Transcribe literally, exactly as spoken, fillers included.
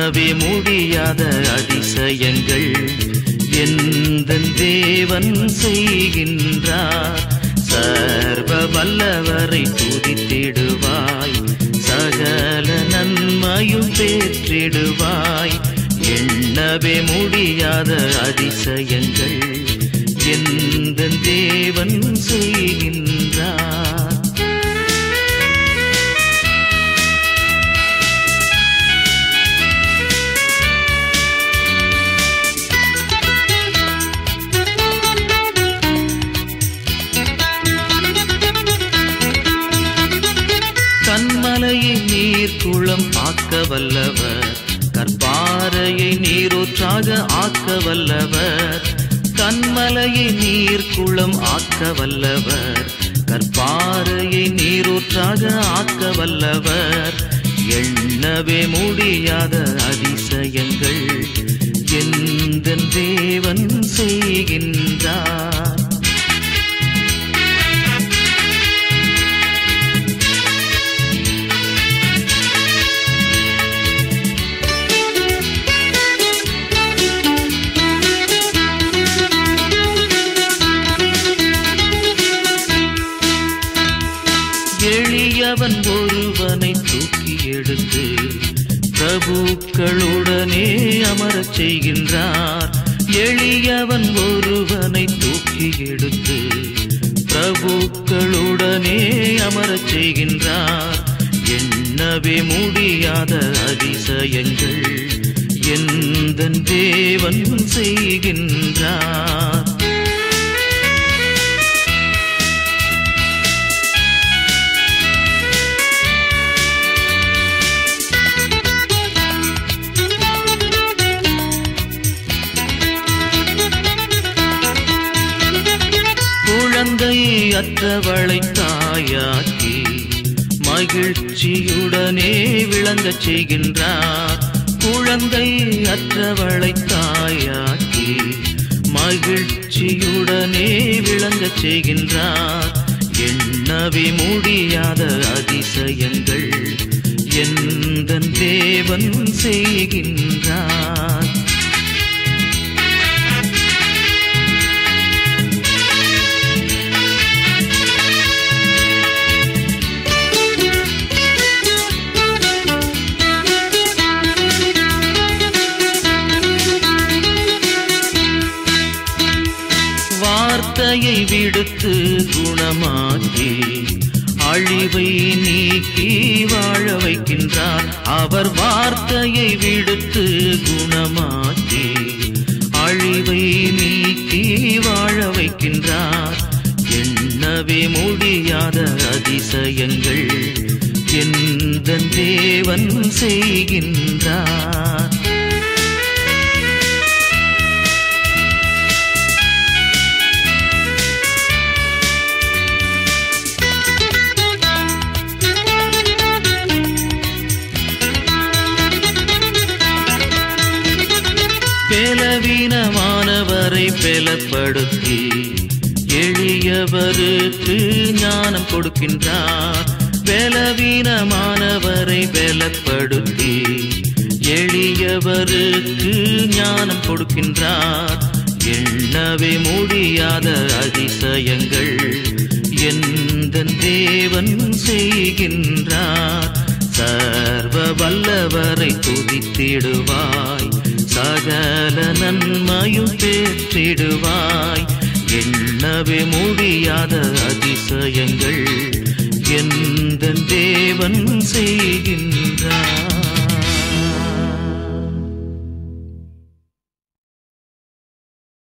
எண்ணவே முடியாத அதிசயங்கள் எந்தன் தேவன் செய்கின்றார். சர்வ வல்லவரை துதித்திடுவாய், சகல நன்மையும் பெற்றிடுவாய். எண்ணவே முடியாத அதிசயங்கள் எந்தன் தேவன் செய்கின்றார். கண்மலையை நீர்க்குளம் ஆக்க வல்லவர், கற்பாறையை நீரூற்றாக ஆக்க வல்லவர். கண்மலையை நீர்க்குளம் ஆக்க வல்லவர், கற்பாறையை நீரூற்றாக ஆக்க வல்லவர். எண்ணவே முடியாத அதிசயங்கள் எந்தன் தேவன் செய்கின்றார். எளியவன் ஒருவனை தூக்கி எடுத்து பிரபுக்களுடனே அமரச் செய்கின்றார். எளியவன் ஒருவனை தூக்கி எடுத்து பிரபுக்களுடனே அமரச் செய்கின்றார். எண்ணவே முடியாத அதிசயங்கள் எந்தன் தேவன் செய்கின்றார். குழந்தை அற்றவளை தாயாக்கி மகிழ்ச்சியுடனே விளங்கச் செய்கின்றார். குழந்தை அற்றவளை தாயாக்கி மகிழ்ச்சியுடனே விளங்கச் செய்கின்றார். எண்ணவே முடியாத அதிசயங்கள் எந்தன் தேவன் செய்கின்றார். வார்த்தையை விடுத்து குணமாக்கி அழிவை நீக்கி வாழ வைக்கின்றார். அவர் வார்த்தையை விடுத்து குணமாக்கி அழிவை நீக்கி வாழ வைக்கின்றார். எண்ணவே முடியாத அதிசயங்கள் எந்தன் தேவன் செய்கின்றார். பலவீனமானவரை பலப்படுத்தி எளியவருக்கு ஞானம் கொடுக்கின்றார். பலவீனமானவரை பலப்படுத்தி எளியவருக்கு ஞானம் கொடுக்கின்றார். எண்ணவே முடியாத அதிசயங்கள் எந்தன் தேவன் செய்கின்றார். சர்வ வல்லவரை துதித்திடுவாய், சகல நன்மையும் பெற்றிடுவாய். எண்ணவே முடியாத அதிசயங்கள் எந்தன் தேவன் செய்கின்றார்.